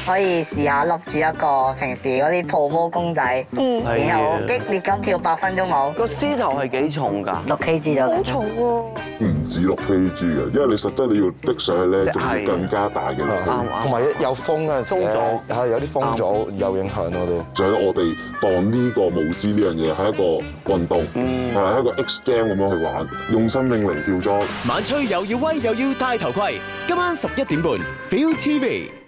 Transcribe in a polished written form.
可以試下笠住一個平時嗰啲 promo 公仔，然後激烈咁跳8分鐘舞。 個獅頭係幾重㗎 6kg 咗。 好重喎！ 唔止6kg嘅，因為你實質你要逼上去咧，仲要更加大嘅力氣。 同埋有風嗰陣時咧，係有啲風阻有影響我哋。 就係我哋當呢個舞獅呢樣嘢係一個運動，係一個 X game 咁樣去玩，用生命嚟跳裝。 晚吹又要威又要戴頭盔，今晚11點半 ，Feel TV。